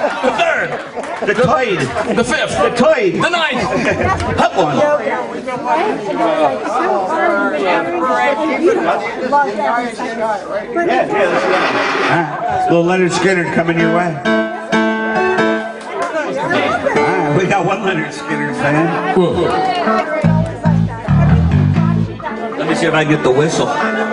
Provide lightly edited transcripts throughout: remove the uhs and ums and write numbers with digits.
The third. The tide. The fifth. The tide. The ninth. Hot one. Little Leonard Skinner coming your way. We got one Leonard Skinner fan. Let me see if I can get the whistle.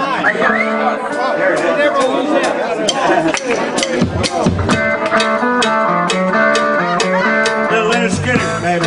Little Leonard Skinner, baby.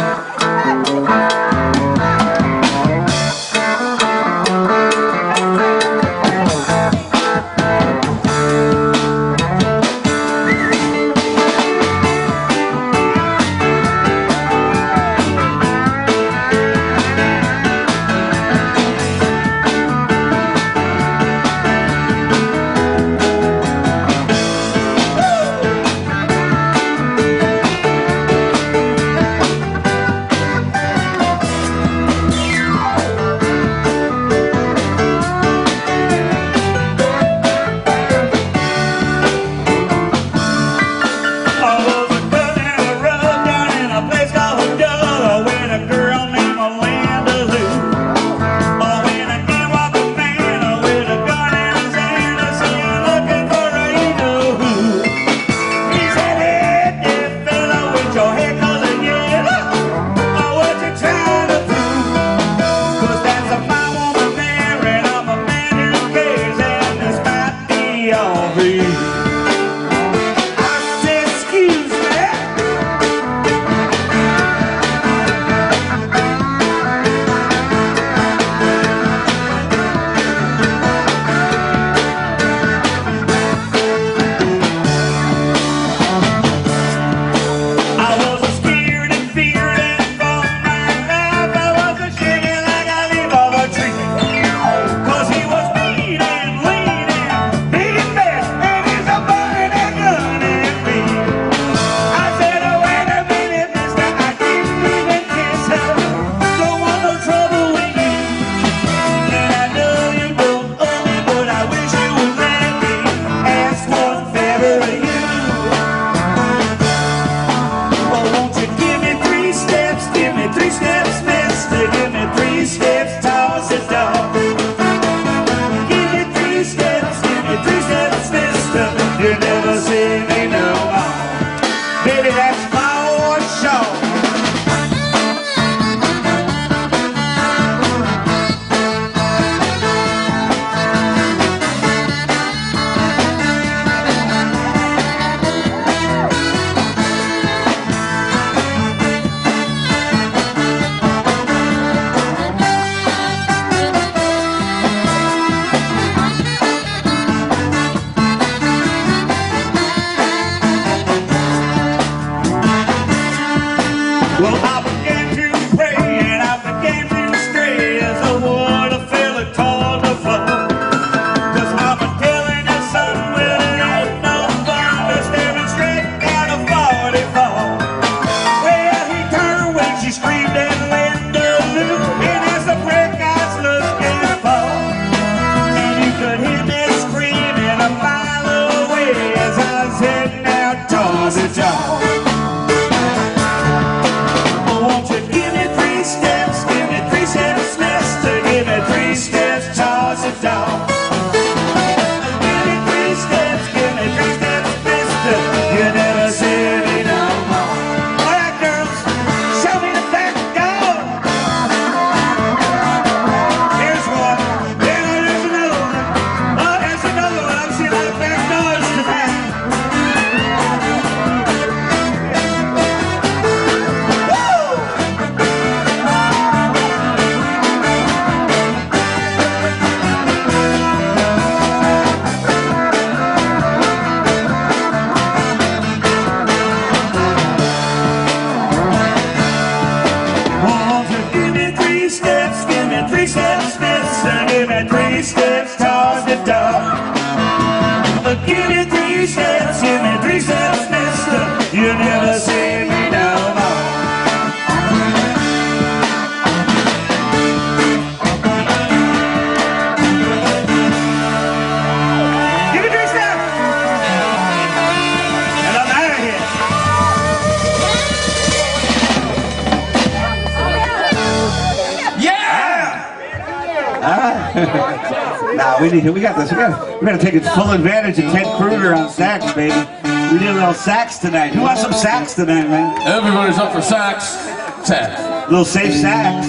Nah, we got this. We gotta take full advantage of Ted Kruger on sax, baby. We need a little sax tonight. Who wants some sax tonight, man? Everybody's up for sax. Sax. Little safe sax.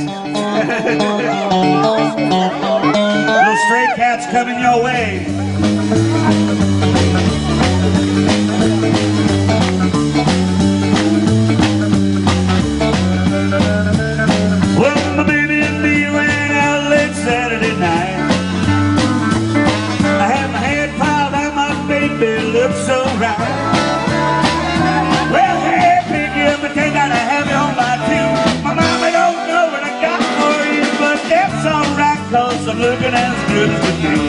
Little stray cats coming your way. Well, my baby and me ran out late Saturday night. I had my head piled on my baby, looked so right. Well, hey, piggy, I'm gonna take out a heavy on my tune. My mama don't know what I got for you, but that's alright, 'cause I'm looking as good as the dream.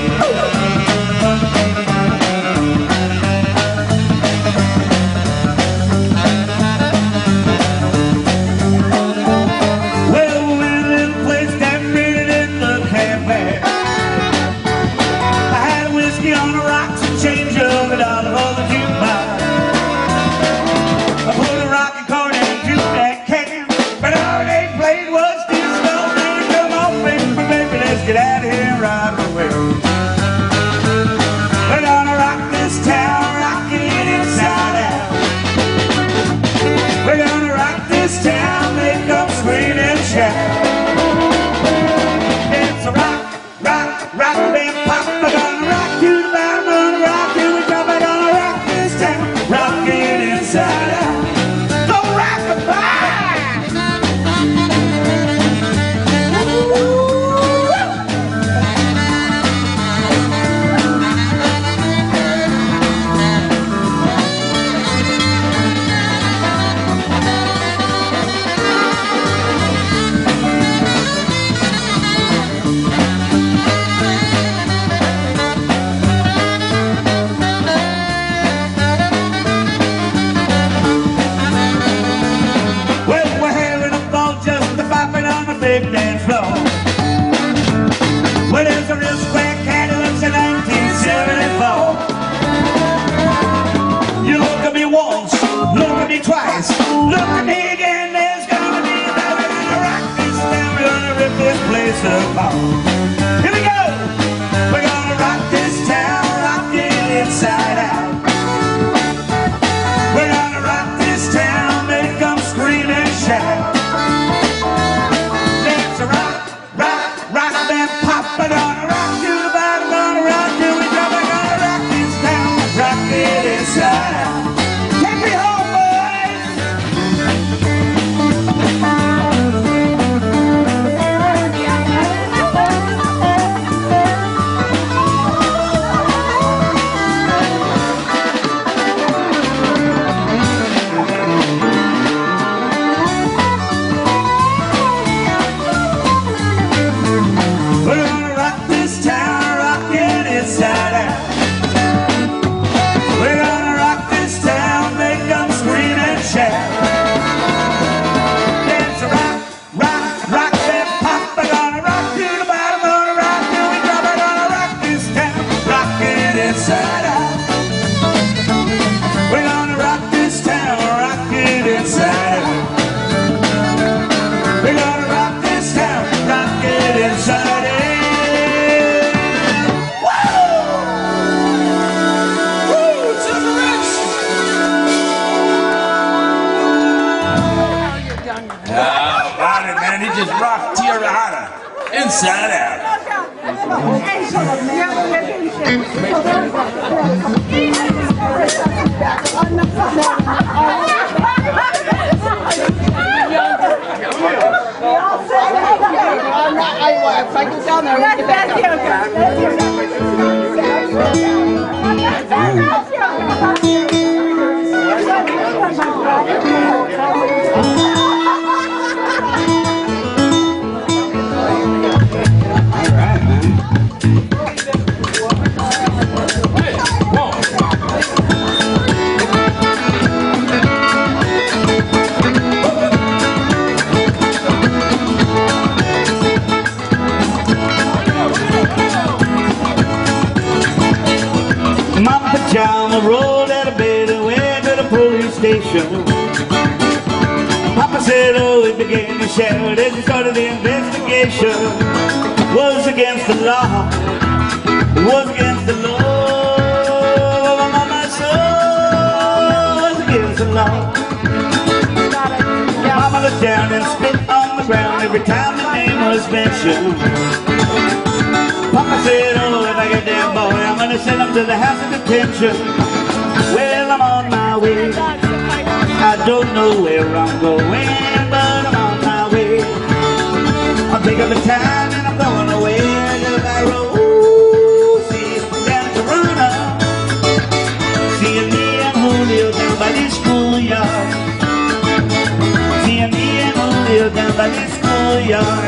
Get out of here right away. We're gonna rock this town, rocking it inside out. We're gonna rock this town, make them scream and shout. It's a rock, rock, rock, band pop. We're gonna rock to the bottom, gonna rock till we drop. We're gonna rock this town, rocking it inside out. Go rock-a-bye! Big dance floor. Well, there's a real square cat who looks at 1974. You look at me once, look at me twice, look at me again. There's gonna be a day we're gonna rock this town, we're gonna rip this place apart. Here we go. We're gonna rock this town, rock it inside out. We're gonna rock this town, make them scream and shout. We're gonna rock to the bottom, gonna rock till we drop. We're gonna rock this town, rock it inside out. Take me home, boys! Man, he just rocked Tierra Rejada inside out. Pajama rolled out of bed and went to the police station. Papa said, oh, he began to shout as he started the investigation. was against the law, was against the law. My soul was against the law. Mama looked down and spit on the ground every time the name was mentioned. Papa said, oh, if I get that boy, I'm gonna send him to the house of detention. Well, I'm on my way. I don't know where I'm going, but I'm on my way. I'll take up the time and I'm going away to the back road. See, down in Toronto. Seeing me and Julio down by the schoolyard. Seeing me and Julio down by the schoolyard.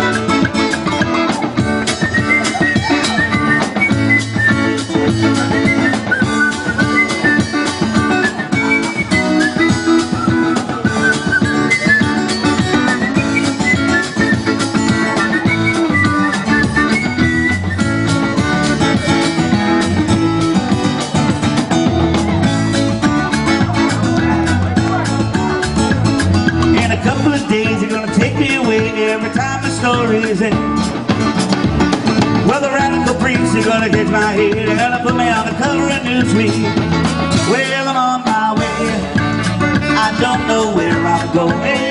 Days are gonna take me away every time the story's in. Well, the radical priests are gonna catch my head. They're gonna put me on the cover of Newsweek. Well, I'm on my way. I don't know where I'm going.